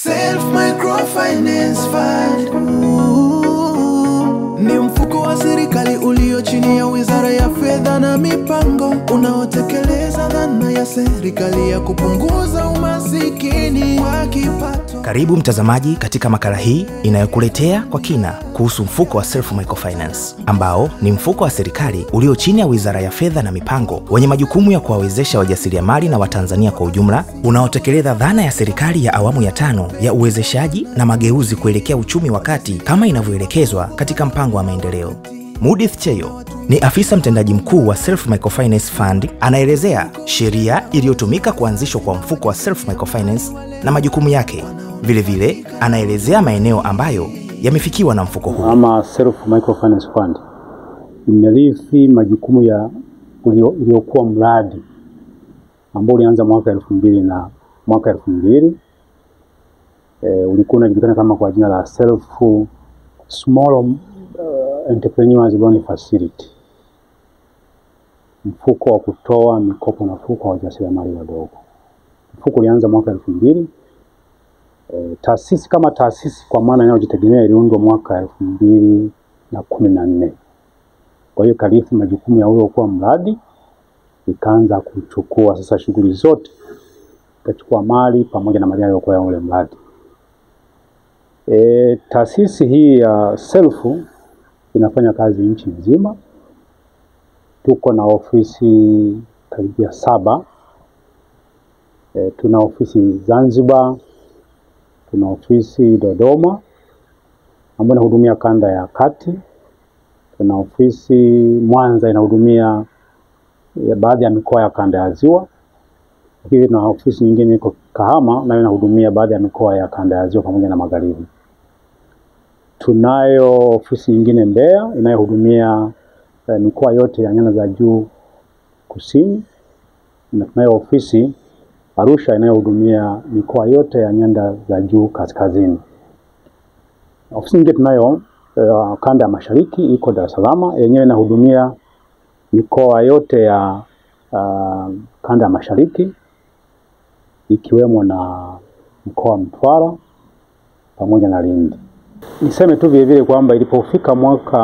Self Microfinance Fund ni mfuko wa serikali ulio chini ya Wizara ya Fedha na Mipango, unaotekeleza dhana ya serikali ya kupunguza umasikini wa kipato. Karibu mtazamaji katika makala hii inayokuletea kwa kina kuhusu mfuko wa Self Microfinance, ambao ni mfuko wa serikali ulio chini ya Wizara ya Fedha na Mipango, wenye majukumu ya kuwawezesha wajasiriamali na Watanzania kwa ujumla, unaotekeleza dhana ya serikali ya awamu ya 5 ya uwezeshaji na mageuzi kuelekea uchumi wa kati kama inavyoelekezwa katika mpango wa maendeleo. Mudith Cheyo ni afisa mtendaji mkuu wa Self Microfinance Fund, anaelezea sheria iliyotumika kuanzishwa kwa mfuko wa Self Microfinance na majukumu yake. Vile vile anaelezea maeneo ambayo yamefikiwa na mfuko huu. Ama Self Microfinance Fund imerithi majukumu ya uliokuwa mradi ambao ulianza mwaka 2000 ulikuwa unajulikana kama kwa jina la Self Small Entrepreneurs Loan Facility, mfuko wa kutoa mikopo nafuu kwa wajasiriamali wadogo. Mfuko ulianza mwaka 2000. Taasisi kama taasisi kwa maana inayojitegemea iliundwa mwaka 2014. Kwa hiyo karithi majukumu ya ule kwa mradi, ikaanza kuchukua sasa shughuli zote, ikachukua mali pamoja na mali yaliyokuwa ya ule mradi. Taasisi hii ya Self inafanya kazi nchi nzima. Tuko na ofisi karibia 7. Tuna ofisi Zanzibar, tuna ofisi Dodoma ambayo inahudumia kanda ya kati, tuna ofisi Mwanza inahudumia baadhi ya mikoa ya kanda ya Ziwa. Hivi na ofisi nyingine iko Kahama nayo inahudumia baadhi ya mikoa ya kanda ya Ziwa pamoja na Magharibi. Tunayo ofisi nyingine Mbeya inayohudumia mikoa yote ya nyanda za juu kusini, na tunayo ofisi Arusha inayohudumia mikoa yote ya nyanda za juu kaskazini. Ofisi nyingine tunayo kanda ya mashariki iko Dar es Salaam, yenyewe inahudumia mikoa yote ya kanda ya mashariki ikiwemo na mkoa wa Mtwara pamoja na Lindi. Niseme tu vile vile kwamba ilipofika mwaka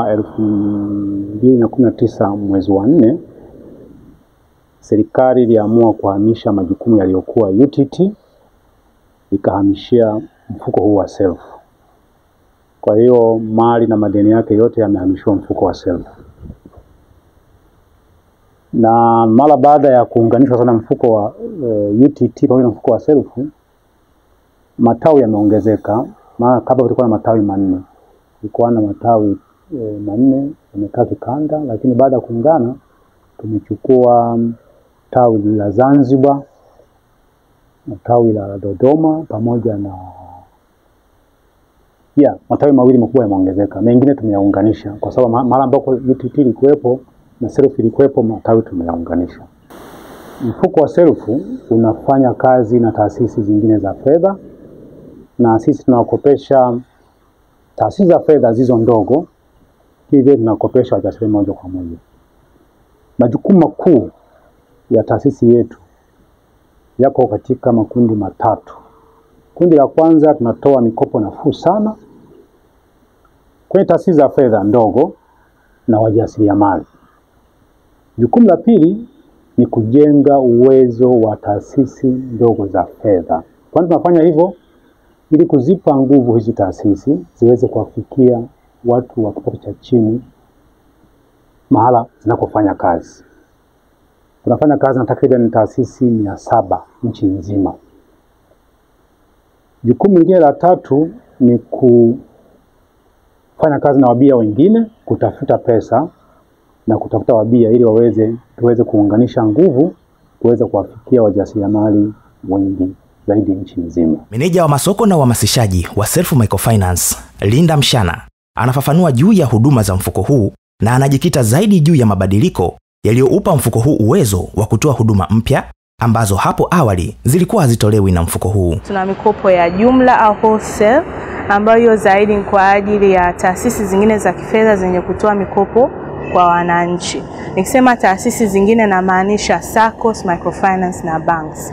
2019 mwezi wa 4, serikali iliamua kuhamisha majukumu yaliyokuwa UTT ikahamishia mfuko huu wa Self. Kwa hiyo mali na madeni yake yote yamehamishwa mfuko wa Self. Na mara baada ya kuunganishwa sana mfuko wa UTT pamoja na mfuko wa Self, matawi yameongezeka. Maana kabla kulikuwa na matawi 4. Kulikuwa na matawi 4 yamekaa kikanda, lakini baada ya kuungana tumechukua tawi la Zanzibar na tawi la Dodoma pamoja na matawi 2 makubwa yameongezeka. Mengine tumeyaunganisha kwa sababu mara ambako UTT ilikuwepo na Self ilikuwepo, matawi tumeyaunganisha. Mfuko wa Self unafanya kazi na taasisi zingine za fedha, na sisi tunawakopesha taasisi za fedha zizo ndogo, hivyo tunakopesha wajasiriamali moja kwa moja. Majukumu makuu ya taasisi yetu yako katika makundi 3. Kundi la kwanza, tunatoa mikopo nafuu sana kwenye taasisi za fedha ndogo na wajasiriamali. Jukumu la pili ni kujenga uwezo wa taasisi ndogo za fedha. Kwa nini tunafanya hivyo? Ili kuzipa nguvu hizi taasisi ziweze kuwafikia watu wa kipato cha chini mahala zinakofanya kazi. Tunafanya kazi na takriban taasisi 700 nchi nzima. Jukumu lingine la 3 ni kufanya kazi na wabia wengine, kutafuta pesa na kutafuta wabia ili tuweze kuunganisha nguvu kuweza kuwafikia wajasiriamali wengi zaidi nchi nzima. Meneja wa masoko na uhamasishaji wa Self Microfinance, Linda Mshana, anafafanua juu ya huduma za mfuko huu na anajikita zaidi juu ya mabadiliko yaliyoupa mfuko huu uwezo wa kutoa huduma mpya ambazo hapo awali zilikuwa hazitolewi na mfuko huu. Tuna mikopo ya jumla au wholesale ambayo zaidi ni kwa ajili ya taasisi zingine za kifedha zenye kutoa mikopo kwa wananchi. Nikisema taasisi zingine na maanisha SACCOS, microfinance na banks.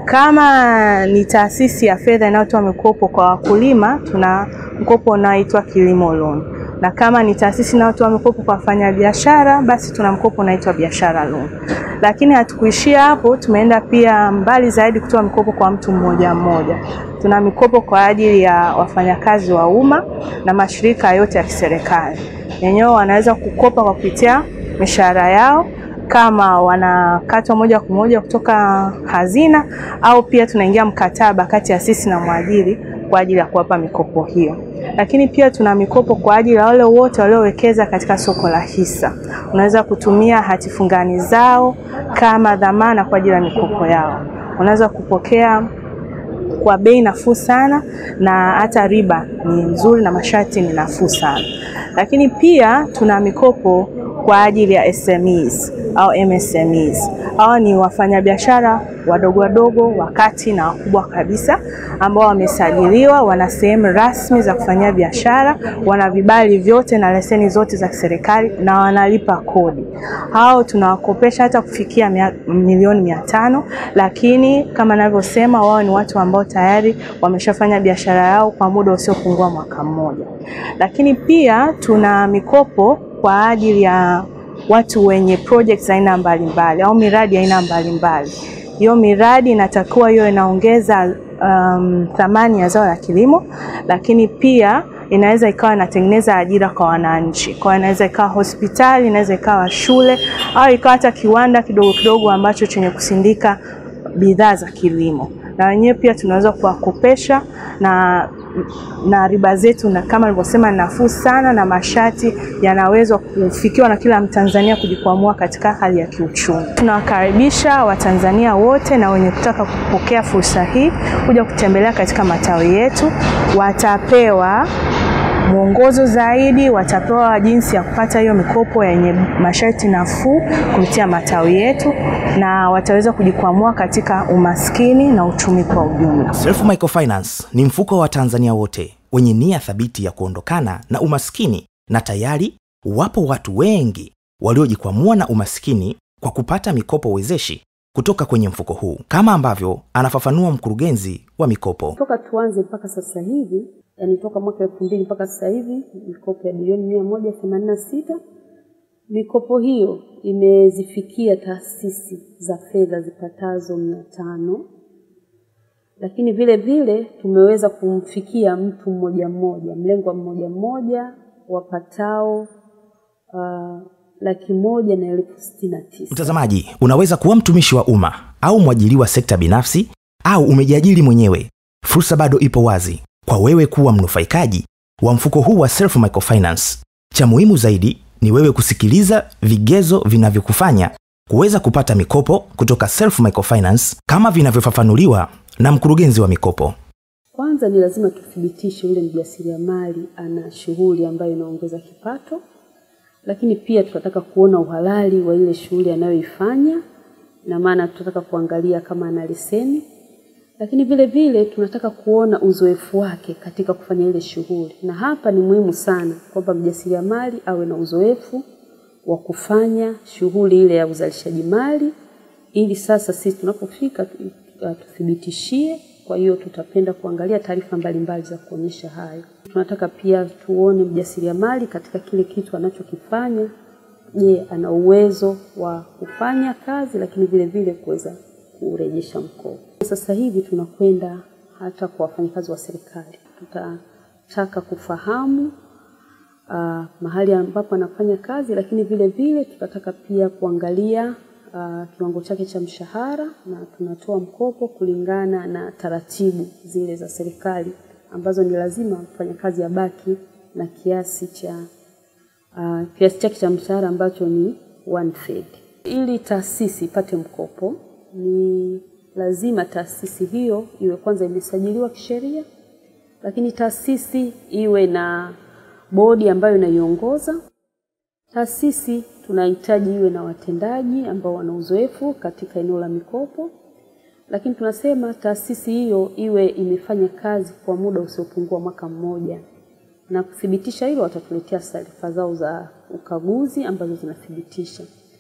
Kama ni taasisi ya fedha inayotoa mikopo kwa wakulima, tuna mkopo unaoitwa kilimo loan. Na kama ni taasisi inayotoa mikopo kwa wafanyabiashara, basi tuna mkopo unaoitwa biashara loan. Lakini hatukuishia hapo, tumeenda pia mbali zaidi kutoa mikopo kwa mtu mmoja mmoja. Tuna mikopo kwa ajili ya wafanyakazi wa umma na mashirika yote ya kiserikali. Wenyewe wanaweza kukopa kwa kupitia mishahara yao, kama wanakatwa moja kwa moja kutoka hazina, au pia tunaingia mkataba kati ya sisi na mwajiri kwa ajili ya kuwapa mikopo hiyo. Lakini pia tuna mikopo kwa ajili ya wale wote waliowekeza katika soko la hisa. Unaweza kutumia hati fungani zao kama dhamana kwa ajili ya mikopo yao. Unaweza kupokea kwa bei nafuu sana, na hata riba ni nzuri na masharti ni nafuu sana. Lakini pia tuna mikopo kwa ajili ya SMEs au MSMEs. Hao ni wafanyabiashara wadogo wadogo, wakati na wakubwa kabisa, ambao wamesajiliwa, wana sehemu rasmi za kufanyia biashara, wana vibali vyote na leseni zote za serikali na wanalipa kodi. Hao tunawakopesha hata kufikia milioni 500, lakini kama ninavyosema, wao ni watu ambao tayari wameshafanya biashara yao kwa muda usiopungua mwaka mmoja. Lakini pia tuna mikopo kwa ajili ya watu wenye projects aina mbalimbali au miradi aina mbalimbali. Hiyo miradi inatakiwa hiyo inaongeza thamani ya zao la kilimo, lakini pia inaweza ikawa inatengeneza ajira kwa wananchi. Kwa inaweza ikawa hospitali, inaweza ikawa shule, au ikawa hata kiwanda kidogo kidogo ambacho chenye kusindika bidhaa za kilimo. Na wenyewe pia tunaweza kuwakopesha na riba zetu, na kama nilivyosema, nafuu sana, na masharti yanaweza kufikiwa na kila Mtanzania kujikwamua katika hali ya kiuchumi. Tunawakaribisha Watanzania wote na wenye kutaka kupokea fursa hii kuja kutembelea katika matawi yetu. Watapewa mwongozo zaidi, watapewa jinsi ya kupata hiyo mikopo yenye masharti nafuu kupitia matawi yetu, na wataweza kujikwamua katika umaskini na uchumi kwa ujumla. Self Microfinance ni mfuko wa Tanzania wote wenye nia thabiti ya kuondokana na umaskini, na tayari wapo watu wengi waliojikwamua na umaskini kwa kupata mikopo wezeshi kutoka kwenye mfuko huu, kama ambavyo anafafanua mkurugenzi wa mikopo. Toka tuanze mpaka sasa hivi, yani toka mwaka 2000 mpaka sasa hivi, mikopo ya bilioni 186. Mikopo hiyo imezifikia taasisi za fedha zipatazo 500. Lakini vile vile tumeweza kumfikia mtu mmoja mmoja, mlengwa mmoja mmoja wapatao 1,169,000. Mtazamaji, unaweza kuwa mtumishi wa umma au mwajiriwa sekta binafsi, au umejiajiri mwenyewe. Fursa bado ipo wazi kwa wewe kuwa mnufaikaji wa mfuko huu wa Self Microfinance. Cha muhimu zaidi ni wewe kusikiliza vigezo vinavyokufanya kuweza kupata mikopo kutoka Self Microfinance kama vinavyofafanuliwa na mkurugenzi wa mikopo. Kwanza ni lazima tuthibitishe yule mjasiriamali ana shughuli ambayo inaongeza kipato, lakini pia tunataka kuona uhalali wa ile shughuli anayoifanya, na maana tunataka kuangalia kama ana leseni. Lakini vile vile tunataka kuona uzoefu wake katika kufanya ile shughuli. Na hapa ni muhimu sana kwamba mjasiriamali awe na uzoefu wa kufanya shughuli ile ya uzalishaji mali, ili sasa sisi tunapofika tuthibitishie. Kwa hiyo tutapenda kuangalia taarifa mbalimbali za kuonyesha hayo. Tunataka pia tuone mjasiriamali katika kile kitu anachokifanya, je, ana uwezo wa kufanya kazi, lakini vile vile kuweza kurejesha mkopo. Sasa hivi tunakwenda hata kwa wafanyakazi wa serikali. Tutataka kufahamu mahali ambapo anafanya kazi, lakini vile vile tutataka pia kuangalia kiwango chake cha mshahara, na tunatoa mkopo kulingana na taratibu zile za serikali ambazo ni lazima mfanyakazi abaki na kiasi chake cha mshahara ambacho ni 1/3. Ili taasisi ipate mkopo ni lazima taasisi hiyo iwe kwanza imesajiliwa kisheria, lakini taasisi iwe na bodi ambayo inaiongoza. Taasisi tunahitaji iwe na watendaji ambao wana uzoefu katika eneo la mikopo, lakini tunasema taasisi hiyo iwe imefanya kazi kwa muda usiopungua mwaka mmoja. Na kuthibitisha hilo watatuletea taarifa zao za ukaguzi ambazo zinathibitisha.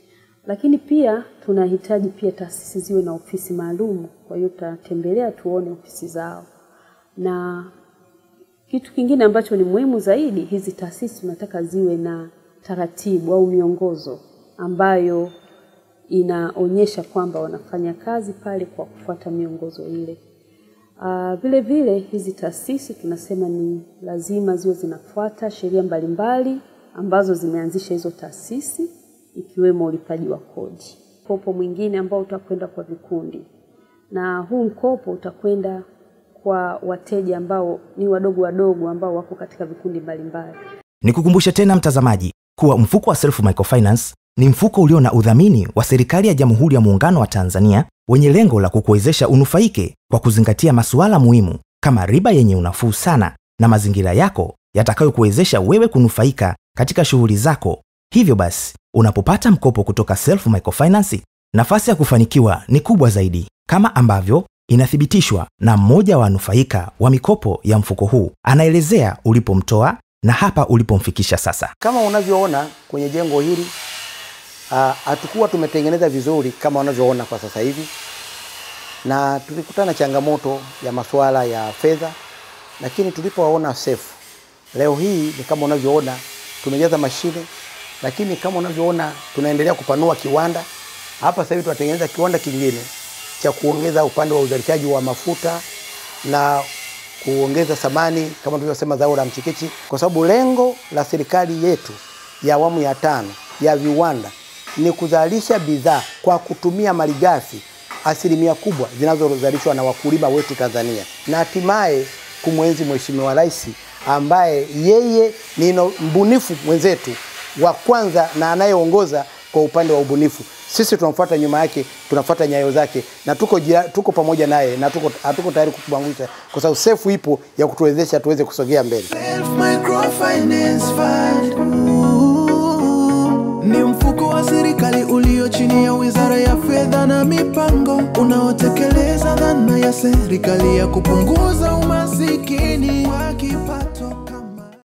Lakini pia tunahitaji pia taasisi ziwe na ofisi maalum, kwa hiyo tutatembelea tuone ofisi zao. Na kitu kingine ambacho ni muhimu zaidi, hizi taasisi tunataka ziwe na taratibu au miongozo ambayo inaonyesha kwamba wanafanya kazi pale kwa kufuata miongozo ile. Vile vile hizi taasisi tunasema ni lazima ziwe zinafuata sheria mbalimbali ambazo zimeanzisha hizo taasisi, ikiwemo ulipaji wa kodi. Mkopo mwingine ambao utakwenda kwa vikundi, na huu mkopo utakwenda kwa wateja ambao ni wadogo ambao wako katika vikundi mbalimbali. Nikukumbusha tena mtazamaji kuwa mfuko wa Self Microfinance ni mfuko ulio na udhamini wa serikali ya Jamhuri ya Muungano wa Tanzania wenye lengo la kukuwezesha unufaike kwa kuzingatia masuala muhimu kama riba yenye unafuu sana na mazingira yako yatakayokuwezesha wewe kunufaika katika shughuli zako. Hivyo basi, unapopata mkopo kutoka Self Microfinance, nafasi ya kufanikiwa ni kubwa zaidi, kama ambavyo inathibitishwa na mmoja wa wanufaika wa mikopo ya mfuko huu. Anaelezea ulipomtoa na hapa ulipomfikisha sasa. Kama unavyoona kwenye jengo hili, hatukuwa tumetengeneza vizuri kama unavyoona kwa sasa hivi, na tulikutana changamoto ya masuala ya fedha, lakini tulipowaona Self leo hii ni kama unavyoona tumejaza mashine, lakini kama unavyoona tunaendelea kupanua kiwanda. Hapa sasa hivi tunatengeneza kiwanda kingine cha kuongeza upande wa uzalishaji wa mafuta na kuongeza thamani kama tulivyosema zao la mchikichi, kwa sababu lengo la serikali yetu ya awamu ya 5 ya viwanda ni kuzalisha bidhaa kwa kutumia malighafi asilimia kubwa zinazozalishwa na wakulima wetu Tanzania, na hatimaye kumwenzi Mheshimiwa Rais ambaye yeye ni mbunifu mwenzetu wa kwanza na anayeongoza kwa upande wa ubunifu. Sisi tunamfuata nyuma yake, tunafuata nyayo zake, na tuko pamoja naye, na hatuko tayari kumwangusha, kwa sababu Self ipo ya kutuwezesha tuweze kusogea mbele. Self Microfinance Fund ni mfuko wa serikali ulio chini ya Wizara ya Fedha na Mipango, unaotekeleza dhana ya serikali ya kupunguza umasikini wa kipato.